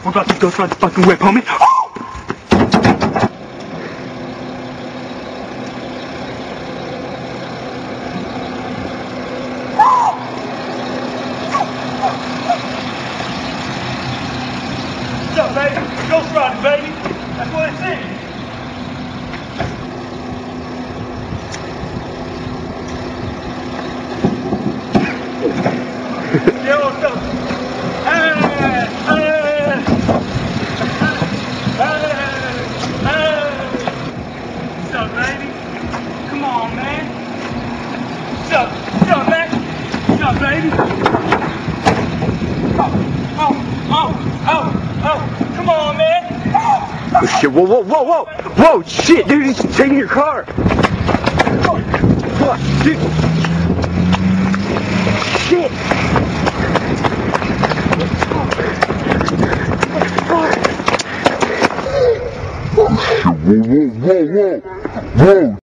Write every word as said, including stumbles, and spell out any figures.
We're about to go try the fucking whip, homie. Oh! What's up, baby? Ghost riding, baby. That's what it's in. Yo, what's up? Hey, hey, hey, hey. What's up, baby? Come on, man. What's up? What's up, man? What's up, baby? Oh, oh, oh, oh, oh. Come on, man. Oh, Oh shit, whoa, whoa, whoa, whoa! Whoa, shit, dude, he's taking your car! Oh, fuck, dude! Shit! Whoa, whoa, whoa, whoa, whoa!